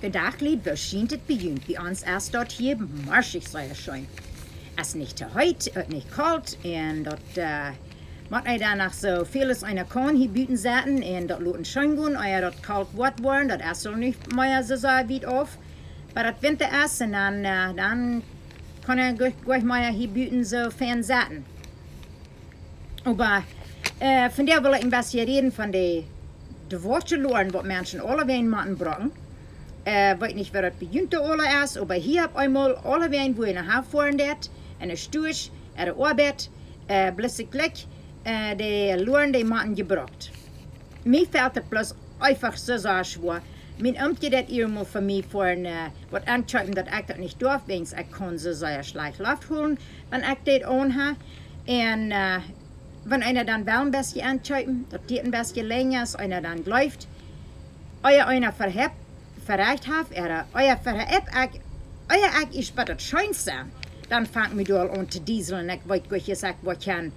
Gedacht lied, wo sheent het bejunt, wie ons erst dort hier marschig sei er schon. Es nicht te heut, nicht kalt, und dort, macht er danach so vieles einer kann hier bieten zaten, und dort loten schon gehen, dort kalt wird worden, dort erst soll nicht mehr so weit auf. Aber das Winter erst, und dann kann er gleich mal hier bieten so fern zaten. Aber, von der will ich ein bisschen reden, von den Wortschelloren, was Menschen alle wen machen brauchen. Weet nicht, wer das bejunt alle ist, aber hier hab einmal alle wen, wo ich nach Hause fahren dat, en een stoes, de arbeid, blisse klik, de loren die machen gebracht. Mij fällt het plus einfach so schwer. Mijn amtje dat eenmaal voor mij voor een, wat aanschauen dat ik dat niet durf, wens ik kon zo sehr schlecht Luft holen, wenn ik dit aan heb. En wenn einer dann wel een beetje aanschauen, dat dit een beetje länger is, einer dann läuft, einer verreicht hat, euer verreicht ist bei der Scheinste, dann fangt mir doch an zu dieseln, ich weiß gut gesagt, was ich kann,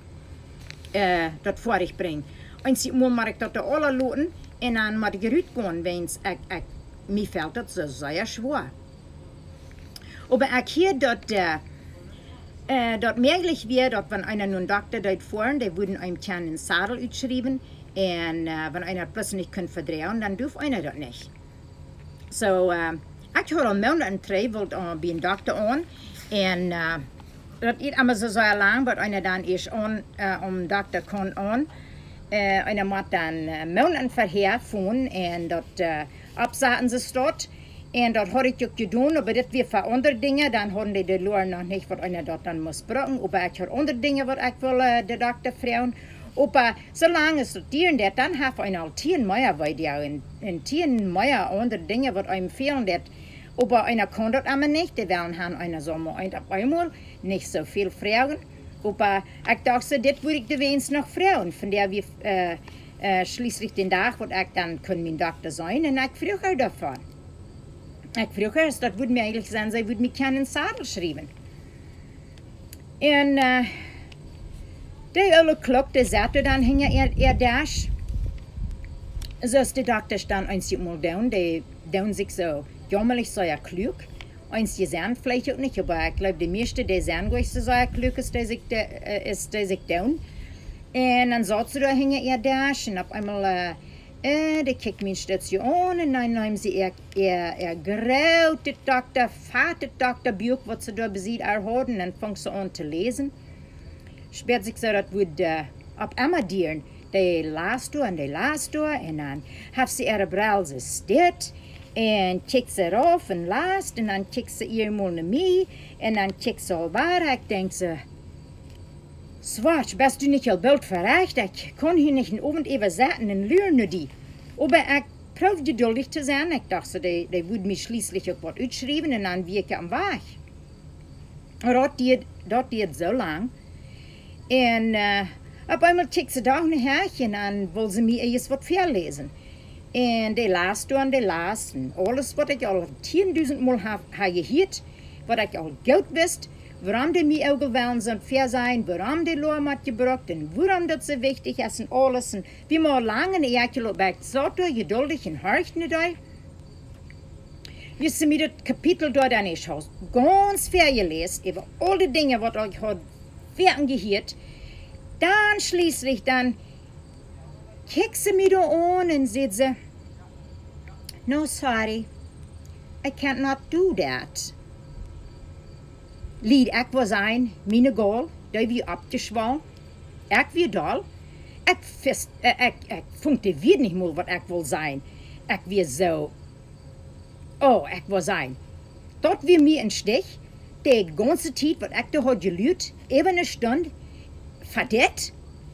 das vor ich bringen. Und sie muss ich das alle loten, und dann muss ich gerüht gehen, wenn mir fällt das so sehr schwer. Aber ich hier, dass möglich wäre, dass wenn einer nun Dockta dort fahren, die würden einem gerne einen Sadel ausschreiben, und wenn einer plötzlich nicht kann verdrehen, dann darf einer das nicht. So, ich habe een maand en 3 bij een dokter aan. En dat is allemaal zo lang, wat einer dan is aan, dokter kan aan. Einer moet dan een maand en verheer voeren en dat abzaten ze dort. En dat had ik ook gedaan, aber dat weer voor andere dingen. Dan hadden die de loren nog niet wat einer dat dan moest brengen. Aber ik had andere dingen wat ik wil de dokter vragen. Aber solange es studieren dat, dann hat ein al 10 mehr bei dir und 10 mehr andere Dinge, was einem fehlen dat. Aber einer kann das aber nicht, die wollen haben einer so mal auf einmal nicht so viel fragen. Aber ich dachte, das würde ich de wenigstens noch fragen, von der wir schließlich den Tag, wo ich dann können mein Doktor sein, und ich früher davon. Ich früher, das würde mir eigentlich sein, sie würde mir keinen Sadel schreiben. Und die alle Klock, die sagte dann hinter ihr Dash. So ist der Doktor stand eins mal down, die down sich so jammerlich so klug. Eins die sehen vielleicht auch nicht, aber ich glaube, die meisten, die sehen gleich so klug ist, die sich down. Und dann saß sie da hinter ihr Dash und auf einmal, die kickt mich Station an und dann haben sie ihr graute Doktor, fette Doktor Buch, was sie da besieht, erhoben, und dann fängt sie an zu lesen. Später sich so, das würde ab einmal dienen. Die las du, und dann hat sie ihre Brille so steht, und kickt sie rauf und las, und dann kickt sie ihr mal nach mir, und dann kickt sie all weiter. Ich denke so, Swatch, bist du nicht al Bild verreicht? Ich kann hier nicht einen Abend übersetzen und lernen die. Aber ich probiere geduldig zu sein. Ich dachte so, die würden mich schließlich auch was ausschreiben, und dann wäre ich am Weg. Das geht so lang. Und auf einmal kickt sie da nachher und dann will sie mir erst was vorlesen. Und die las du und die las. Und alles, was ich al 10.000 Mal habe gehört, was ich al gut wisst, warum die mir auch gewählt sind, fair sein, warum die Lohr hat gebraucht und warum das so wichtig ist und alles. Und wie man lange in der Jacke so geduldig und horcht nicht da. Wie sie mir das Kapitel dort an ich Haus ganz fair gelesen, über all die Dinge, was ich heute gehört, dann schließlich kickt sie mir da an und sagt sie, no sorry, I can't not do that. Lied, ich was ein, meine Goal, die wir abgeschwollen, ich wie doll, ich funktioniert nicht mal, was ich will sein, ich wie so, ich was ein. Dort wie mir ein Stich, die ganze Zeit, was ich da heute gelüht, eben eine Stunde, verdammt.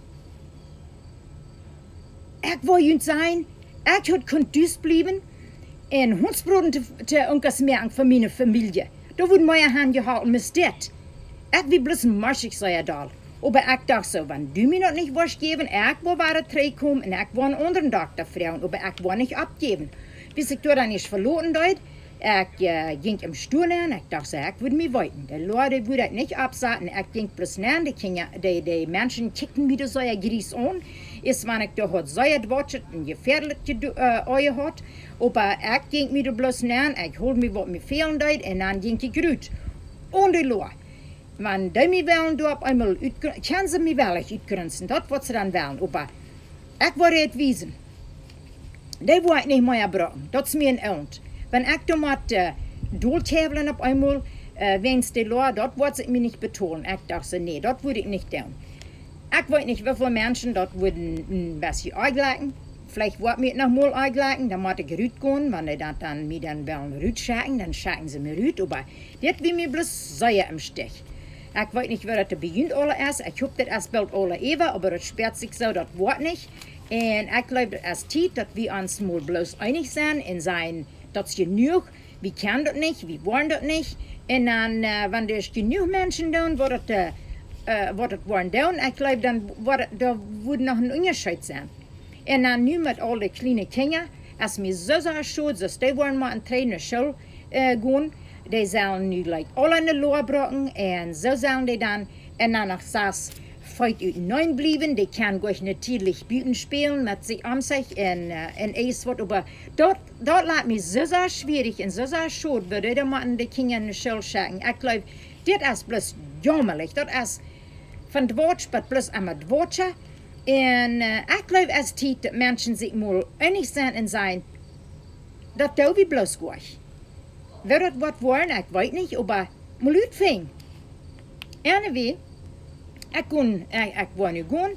Ich wollte sein, ich hätte kondus bleiben und Hundsbroten zu irgendwas merken für meine Familie. Da wurden meine Hände gehalten mit das. Ich will bloß ein Marschig sein da. Aber ich dachte so, wenn du mir noch nicht was geben, ich will weiter zurückkommen und ich will einen anderen Doktor fragen, aber ich will nicht abgeben. Bis ich da dann nicht verloren dort, ich ging im Stuhl an, ich dachte so, ich würde mich weiten. Die Leute würden nicht absagen, ich ging bloß näher, die Menschen kickten mir so ein Gries an. ist, wenn ich da hat sehr dwatschet und gefährlich Eier hat, aber ich ging mir da bloß nähen, ich hol mir, was mir fehlen deut, und dann ging ich rüt. Ohne Lohr. Wenn die mir wollen, da auf einmal können sie mir wel uitgrenzen, das was sie dann wollen, aber ich wollte het wiesen. Die wil ik niet meer gebruiken, dat is mijn eind. Wenn ich da mit doortafelen op einmal, wens de Lohr, dat wordt ik mir nicht betonen. Ich dachte, nee, dat würde ich nicht tun. Ich weiß nicht, wie viele Menschen das würden ein bisschen eingleichen. Vielleicht wird mir noch mal eingleichen, dann muss ich rüt gehen. Wenn die das dann mir dann wollen rüt schaken, dann schaken sie mir rüt. Aber das will mir bloß sehr im Stich. Ich weiß nicht, wer das beginnt alle erst. Ich hoffe, das erst bald alle eben, aber das sperrt sich so, das wird nicht. Und ich glaube, das erst Zeit, dass wir uns mal bloß einig sind und sagen, das ist genug. Wir können das nicht, wir wollen das nicht. Und dann, wenn das genug Menschen tun, wird das wat het waren doen, ik geloof dan daar wordt nog een onderscheid zijn. En dan nu met al die kleine kinderen, als we zo schoon, dus die worden maar een trein naar school gaan, die zullen nu like, alle in de loer brengen en zo zullen die dan, en dan nog 6, 5 uit 9 blijven, die kan gleich natuurlijk buiten spelen met zich om zich en alles wat, maar dat laat me zo schwierig en zo schoon, weil die moeten de kinderen in de school schicken. Ik geloof, dit is bloß jammerlich, dat is van dwatsch, maar bloß aan dwatschen. En ik geloof als tijd dat mensen zich mal einig zijn en zijn, dat doen we bloß gleich. Wer dat wat wollen, ik weet niet, aber mal uitving. Anyway, ik wil nu gaan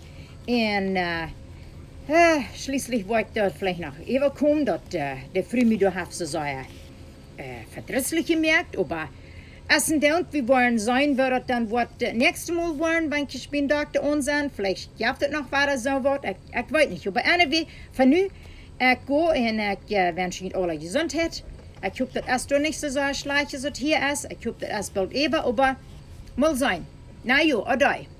en schließlich wil ik dat vielleicht nog even komen, dat de vrouw me daar heeft zo sehr verdrießlich gemerkt, aber als ein Daunt, wir wollen sein, wird das dann was nächste Mal wollen, wenn ich bin Dockta unseren, vielleicht gibt es noch weiter so was, ich weiß nicht, aber anyway, von nu, ich gehe und ich wünsche Ihnen alle Gesundheit. Ich hoffe, dass es doch nicht so schlecht ist, hier ist, ich hoffe, dass es bald eben, aber mal sein. Na jo, adei.